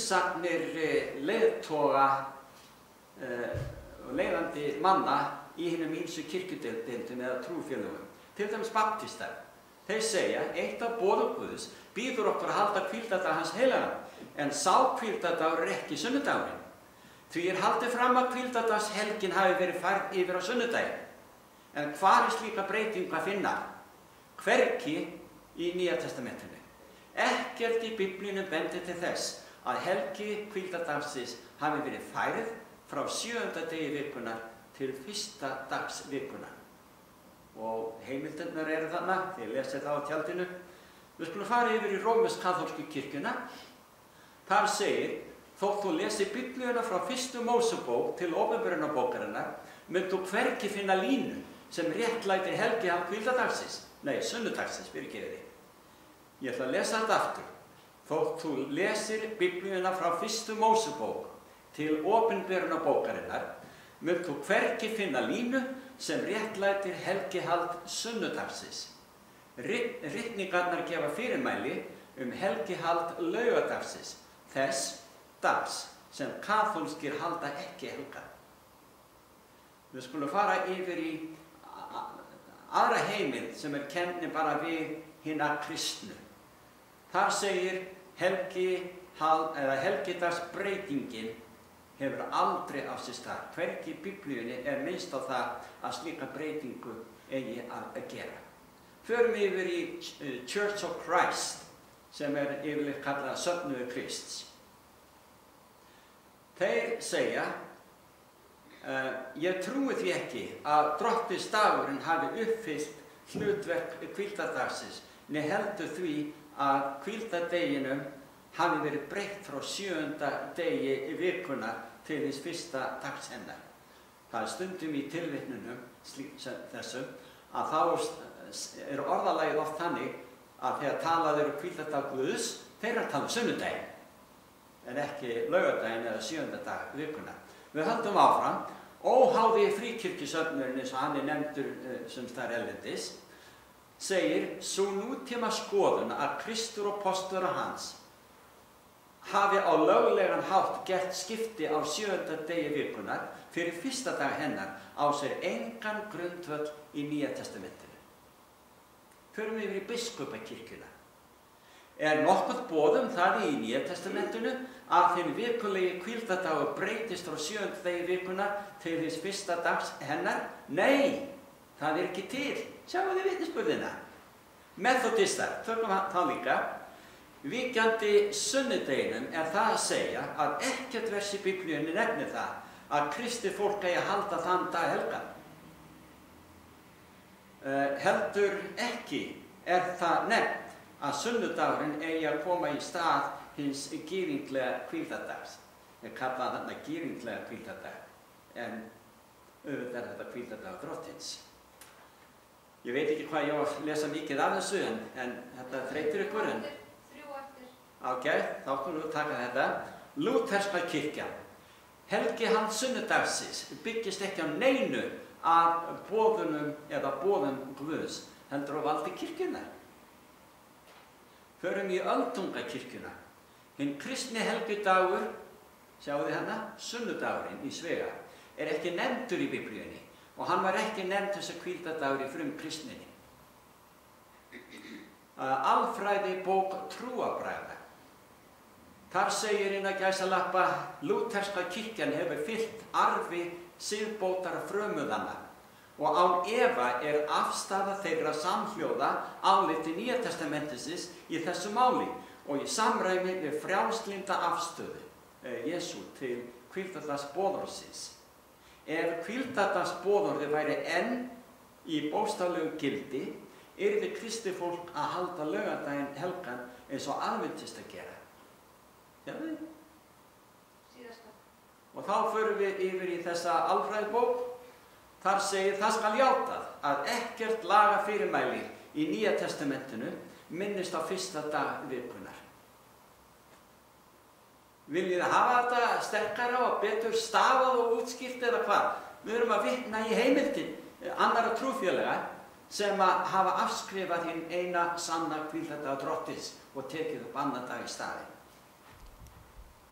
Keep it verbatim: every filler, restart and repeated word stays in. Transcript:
umsagnir leiðtoga og leiðandi manna í hinum ýmsu kirkjudeildum eða trúfélögum, til dæmis baptistar. Þeir segja, eitt af boðum Guðs býður okkur að halda hvíldardag hans heilagan, en sá hvíldardagur er ekki sunnudagurinn. Því er haldið fram að hvíldardagshelgin hafi verið færð yfir á sunnudaginn. En hvar er slíka breytingu að finna? Hvergi í Nýja testamentinu. Ekkert í Biblíunum bendir til þess að helgi hvíldardagsins hafi verið færð frá sjöunda degi vikunar til fyrsta dags vikunar. Og heimildirnar eru þarna, þið lesið það á tjaldinu. Við skulum fara yfir í rómversk-kaþólsku kirkjuna. Þar segir, þótt þú lesi Biblíuna frá fyrstu Mósebók til Opinberunarbókarinnar, munt þú hvergi finna línu sem réttlæti helgihald hvíldardagsins, nei, sunnudagsins, fyrirgefið þið. Ég ætla að lesa þetta aftur. Þótt þú lesir Biblíuna frá fyrstu Mósebók til Opinberunarbókarinnar, munt þú hvergi finna línu sem réttlætir helgihald sunnudagsins. Ritningarnar gefa fyrirmæli um helgihald laugadagsins, þess dags sem kaþólskir halda ekki helga. Við skulum fara yfir í aðra heimild sem er kennd bara við hina kristnu. Þar segir helgihald eða helgidagsbreytingin hefur aldrei á sér stað. Hvergi í Biblíunni er minnst á það að slíka breytingu eigi að gera. Förum yfir í Church of Christ, sem er yfirleitt kallað söfnuður Krists. Þeir segja, uh, ég trúi því ekki að drottningsdagurinn hafi uppfyllt hlutverk hvíldardagsins, né heldur því að hvíldardeginum hafi verið breytt frá sjöunda degi vikunar til hins fyrsta dags hennar. Það er stundum í tilvitnunum þessum að þá er orðalagið oft þannig að þegar talað eru hvíldardag Guðs, þeir eru að tala um sunnudaginn, en ekki laugardaginn eða sjöunda dag vikunar. Við höldum áfram, óháði fríkirkjusöfnurinn eins og hann er nefndur sem þar erlendis, segir sú nútíma skoðun að Kristur og postula hans hafi á löglegan hátt gert skipti á sjöunda degi vikunar fyrir fyrsta dag hennar á sér engan grundvöll í Nýja testamentinu. Förum yfir í biskupakirkjuna. Er nokkuð boðum það í Nýja testamentinu að þinn vikulegi hvíldardagur breytist frá sjöunda degi vikunar til hins fyrsta dags hennar? Nei, það er ekki til. Sjáum þið vitnisburðina. Methodistar, tökum þá líka. Víkjandi sunnudeginum er það að segja að ekkert vers í Biblíunni nefnir það að kristið fólk eigi að halda þann dag helgan. Uh, heldur ekki er það nefnt að sunnudagurinn eigi að koma í stað hins gyðinglega hvíldardags. Ég kalla þarna gyðinglega hvíldardag, en auðvitað er þetta hvíldardag drottins. Ég veit ekki hvað ég á að lesa mikið af þessu, en, en þetta þreytir ykkur. En ok, þá skulum við taka þetta. Lúterska kirkjan. Helgihald sunnudagsins byggist ekki á neinu af boðunum eða boðum Guðs, heldur á valdi kirkjunnar. Förum í öldungakirkjuna. Hinn kristni helgidagur, sjáu þið hana, sunnudagurinn í Svega, er ekki nefndur í Biblíunni og hann var ekki nefnd þessi hvíldardagur í frum kristninni. Alfræði bók trúarbragða. Þar segir innan gæsalappa, lúterska kirkjan hefur fylgt arfi siðbótar frömuðanna og án efa er afstaða þeirra samhljóða áliti Nýja testamentisins í þessu máli og í samræmi við frjálslynda afstöðu eh, Jesú til hvíldardagsboðorðsins. Ef hvíldardagsboðorðið væri enn í bókstaflegu gildi, yrði kristið fólk að halda laugardaginn helgan eins og adventistar gera. Sjáðu þið? Síðasta. Og þá förum við yfir í þessa alfræðibók. Þar segir, það skal játað að ekkert lagafyrirmæli í Nýja testamentinu minnist á fyrsta dag vikunar. Viljið þið hafa þetta sterkara og betur stafað og útskýrt eða hvað? Við erum að vitna í heimildin annarra trúfélaga sem að hafa afskrifað hinn eina sanna hvíldardag drottins og tekið upp annan dag í staðinn.